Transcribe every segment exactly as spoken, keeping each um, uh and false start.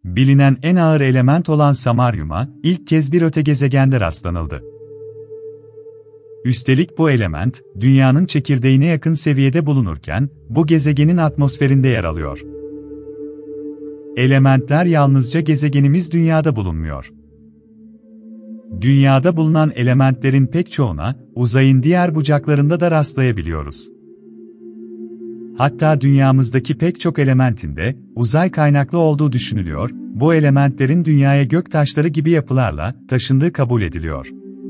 Bilinen en ağır element olan samaryuma ilk kez bir öte gezegende rastlanıldı. Üstelik bu element, Dünya'nın çekirdeğine yakın seviyede bulunurken, bu gezegenin atmosferinde yer alıyor. Elementler yalnızca gezegenimiz Dünya'da bulunmuyor. Dünyada bulunan elementlerin pek çoğuna, uzayın diğer bucaklarında da rastlayabiliyoruz. Hatta dünyamızdaki pek çok elementin de uzay kaynaklı olduğu düşünülüyor, bu elementlerin Dünya'ya göktaşları gibi yapılarla taşındığı kabul ediliyor.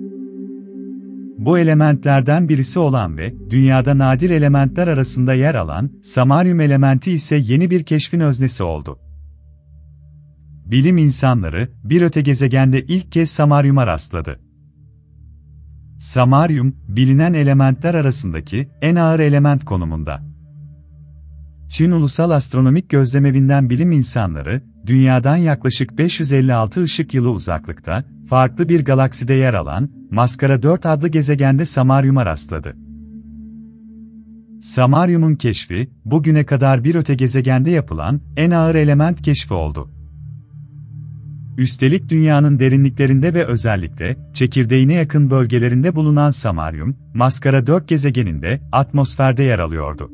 Bu elementlerden birisi olan ve Dünya'da nadir elementler arasında yer alan samaryum elementi ise yeni bir keşfin öznesi oldu. Bilim insanları bir öte gezegende ilk kez samaryuma rastladı. Samaryum, bilinen elementler arasındaki en ağır element konumunda. Çin Ulusal Astronomik Gözlemevi'nden bilim insanları, Dünya'dan yaklaşık beş yüz elli altı ışık yılı uzaklıkta, farklı bir galakside yer alan Maskara dört adlı gezegende samaryuma rastladı. Samaryumun keşfi, bugüne kadar bir öte gezegende yapılan en ağır element keşfi oldu. Üstelik Dünya'nın derinliklerinde ve özellikle çekirdeğine yakın bölgelerinde bulunan samaryum, Maskara dört gezegeninde atmosferde yer alıyordu.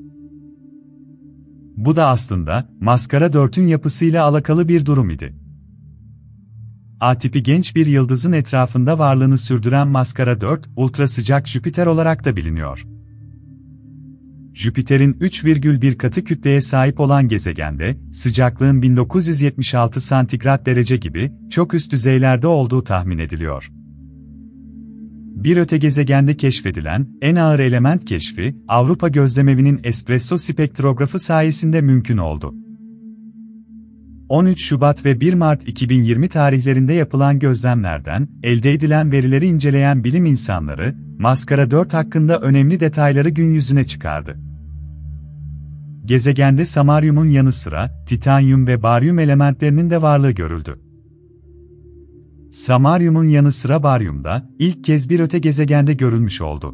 Bu da aslında Maskara dört'ün yapısıyla alakalı bir durum idi. A tipi genç bir yıldızın etrafında varlığını sürdüren Maskara dört, ultrasıcak Jüpiter olarak da biliniyor. Jüpiter'in üç virgül bir katı kütleye sahip olan gezegende, sıcaklığın bin dokuz yüz yetmiş altı santigrat derece gibi çok üst düzeylerde olduğu tahmin ediliyor. Bir öte gezegende keşfedilen en ağır element keşfi, Avrupa Gözlemevi'nin espresso spektrografı sayesinde mümkün oldu. on üç Şubat ve bir Mart iki bin yirmi tarihlerinde yapılan gözlemlerden elde edilen verileri inceleyen bilim insanları, Maskara dört hakkında önemli detayları gün yüzüne çıkardı. Gezegende samaryumun yanı sıra titanyum ve baryum elementlerinin de varlığı görüldü. Samaryumun yanı sıra baryum da ilk kez bir öte gezegende görülmüş oldu.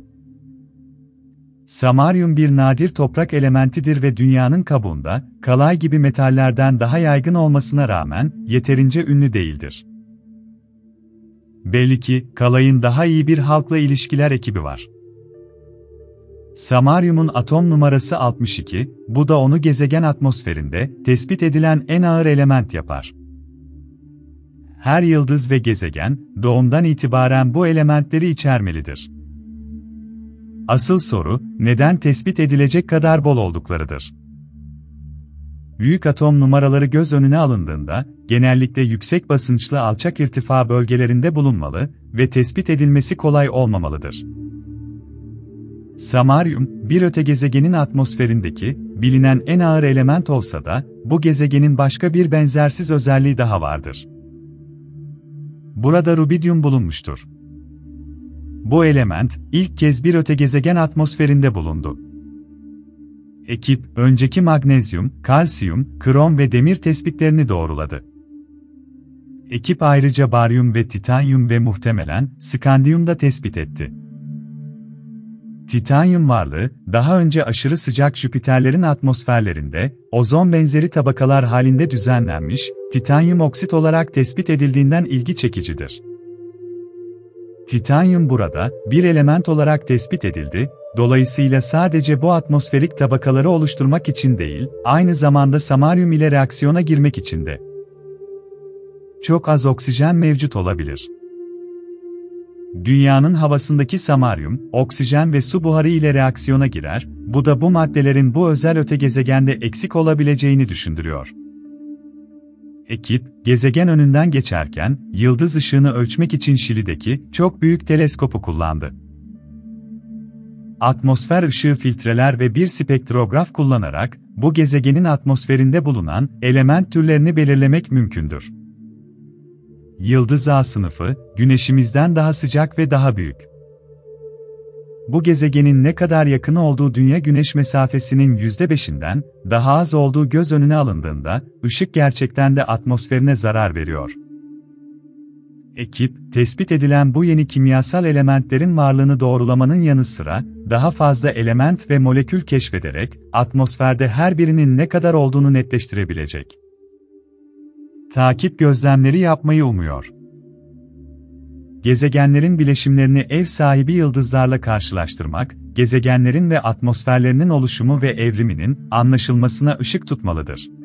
Samaryum bir nadir toprak elementidir ve Dünya'nın kabuğunda, kalay gibi metallerden daha yaygın olmasına rağmen yeterince ünlü değildir. Belli ki, kalayın daha iyi bir halkla ilişkiler ekibi var. Samaryumun atom numarası altmış iki, bu da onu gezegen atmosferinde tespit edilen en ağır element yapar. Her yıldız ve gezegen, doğumdan itibaren bu elementleri içermelidir. Asıl soru, neden tespit edilecek kadar bol olduklarıdır. Büyük atom numaraları göz önüne alındığında, genellikle yüksek basınçlı alçak irtifa bölgelerinde bulunmalı ve tespit edilmesi kolay olmamalıdır. Samaryum, bir öte gezegenin atmosferindeki, bilinen en ağır element olsa da, bu gezegenin başka bir benzersiz özelliği daha vardır. Burada rubidyum bulunmuştur. Bu element, ilk kez bir öte gezegen atmosferinde bulundu. Ekip, önceki magnezyum, kalsiyum, krom ve demir tespitlerini doğruladı. Ekip ayrıca baryum ve titanyum ve muhtemelen skandiyum da tespit etti. Titanyum varlığı, daha önce aşırı sıcak Jüpiterlerin atmosferlerinde, ozon benzeri tabakalar halinde düzenlenmiş, titanyum oksit olarak tespit edildiğinden ilgi çekicidir. Titanyum burada, bir element olarak tespit edildi, dolayısıyla sadece bu atmosferik tabakaları oluşturmak için değil, aynı zamanda samaryum ile reaksiyona girmek için de. Çok az oksijen mevcut olabilir. Dünya'nın havasındaki samaryum, oksijen ve su buharı ile reaksiyona girer, bu da bu maddelerin bu özel öte gezegende eksik olabileceğini düşündürüyor. Ekip, gezegen önünden geçerken, yıldız ışığını ölçmek için Şili'deki çok büyük teleskopu kullandı. Atmosfer ışığı filtreler ve bir spektrograf kullanarak, bu gezegenin atmosferinde bulunan element türlerini belirlemek mümkündür. Yıldız A sınıfı, Güneşimizden daha sıcak ve daha büyük. Bu gezegenin ne kadar yakın olduğu Dünya-Güneş mesafesinin yüzde beşinden daha az olduğu göz önüne alındığında, ışık gerçekten de atmosferine zarar veriyor. Ekip, tespit edilen bu yeni kimyasal elementlerin varlığını doğrulamanın yanı sıra, daha fazla element ve molekül keşfederek, atmosferde her birinin ne kadar olduğunu netleştirebilecek. takip gözlemleri yapmayı umuyor. Gezegenlerin bileşimlerini ev sahibi yıldızlarla karşılaştırmak, gezegenlerin ve atmosferlerinin oluşumu ve evriminin anlaşılmasına ışık tutmalıdır.